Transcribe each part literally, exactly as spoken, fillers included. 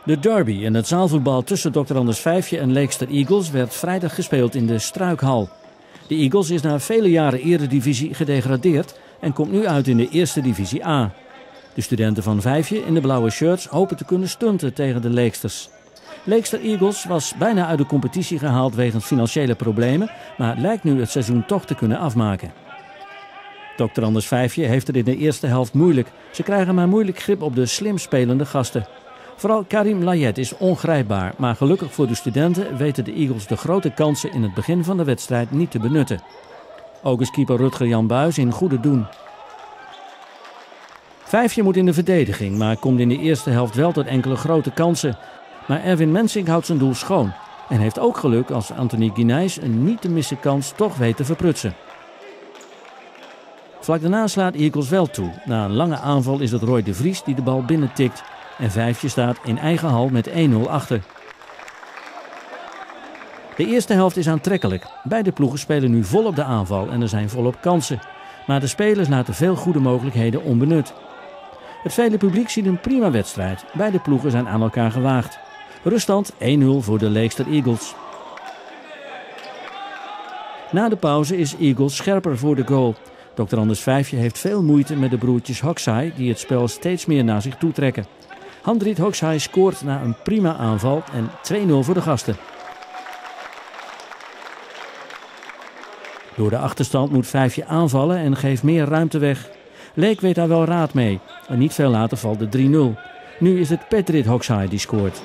De derby in het zaalvoetbal tussen dokter Anders Vijfje en Leekster Eagles werd vrijdag gespeeld in de Struikhal. De Eagles is na vele jaren Eredivisie gedegradeerd en komt nu uit in de Eerste Divisie A. De studenten van Vijfje in de blauwe shirts hopen te kunnen stunten tegen de Leeksters. Leekster Eagles was bijna uit de competitie gehaald wegens financiële problemen, maar lijkt nu het seizoen toch te kunnen afmaken. dokter Anders Vijfje heeft het in de eerste helft moeilijk. Ze krijgen maar moeilijk grip op de slim spelende gasten. Vooral Karim Layet is ongrijpbaar, maar gelukkig voor de studenten weten de Eagles de grote kansen in het begin van de wedstrijd niet te benutten. Ook is keeper Rutger Jan Buijs in goede doen. Vijfje moet in de verdediging, maar komt in de eerste helft wel tot enkele grote kansen. Maar Erwin Mensink houdt zijn doel schoon en heeft ook geluk als Anthony Guinijs een niet te missen kans toch weet te verprutsen. Vlak daarna slaat Eagles wel toe. Na een lange aanval is het Roy de Vries die de bal binnentikt en Vijfje staat in eigen hal met één nul achter. De eerste helft is aantrekkelijk. Beide ploegen spelen nu vol op de aanval en er zijn volop kansen. Maar de spelers laten veel goede mogelijkheden onbenut. Het vele publiek ziet een prima wedstrijd. Beide ploegen zijn aan elkaar gewaagd. Ruststand één nul voor de Leekster Eagles. Na de pauze is Eagles scherper voor de goal. dokter Anders Vijfje heeft veel moeite met de broertjes Hoxhai die het spel steeds meer naar zich toe trekken. Handriet Hoxhai scoort na een prima aanval en twee nul voor de gasten. Door de achterstand moet Vijfje aanvallen en geeft meer ruimte weg. Leek weet daar wel raad mee. En niet veel later valt de drie nul. Nu is het Petrit Hoxhai die scoort.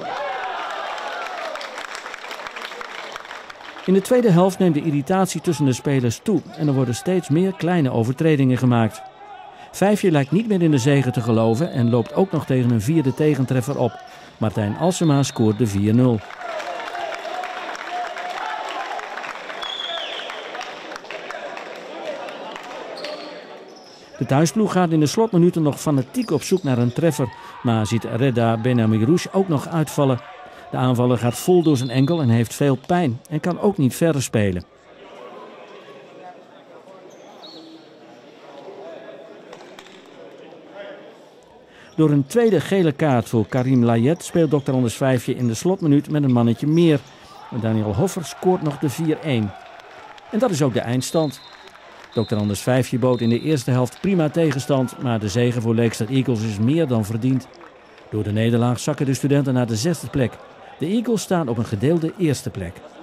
In de tweede helft neemt de irritatie tussen de spelers toe en er worden steeds meer kleine overtredingen gemaakt. Vijfje lijkt niet meer in de zege te geloven en loopt ook nog tegen een vierde tegentreffer op. Martijn Alsema scoort de vier nul. De thuisploeg gaat in de slotminuten nog fanatiek op zoek naar een treffer, maar ziet Reda Benamirouche ook nog uitvallen. De aanvaller gaat vol door zijn enkel en heeft veel pijn en kan ook niet verder spelen. Door een tweede gele kaart voor Karim Layet speelt dokter Anders Vijfje in de slotminuut met een mannetje meer. Daniel Hoffer scoort nog de vier één. En dat is ook de eindstand. dokter Anders Vijfje bood in de eerste helft prima tegenstand, maar de zege voor Leekster Eagles is meer dan verdiend. Door de nederlaag zakken de studenten naar de zesde plek. De Eagles staan op een gedeelde eerste plek.